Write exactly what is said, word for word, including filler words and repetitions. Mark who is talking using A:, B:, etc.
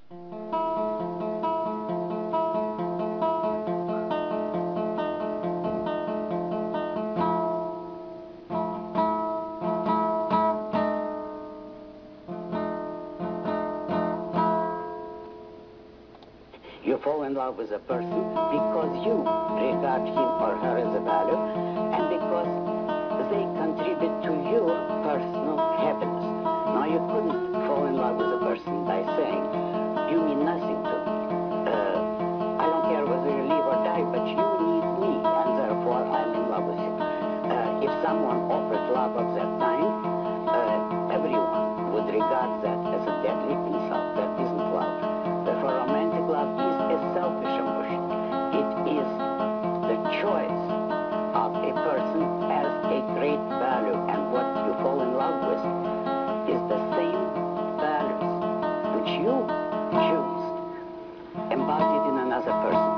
A: You fall in love with a person because you regard him or her as a value and because they contribute to your personal happiness. Now, you couldn't fall in love with a person by saying, you mean nothing to me. Uh, I don't care whether you live or die, but you need me, and therefore I'm in love with you. Uh, if someone offered love of that kind, uh, everyone would regard that as a deadly insult. That isn't love. Therefore, romantic love is a selfish emotion. It is the choice of a person as a great value, and what you fall in love with is the same values which you choose embodied in another person.